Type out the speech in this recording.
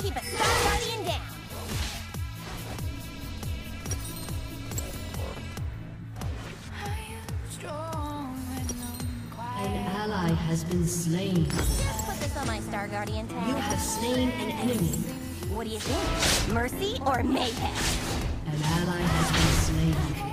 keep a Star Guardian down. An ally has been slain. Let's put this on my Star Guardian tag. You have slain an enemy. What do you think? Mercy or mayhem? An ally has been slain.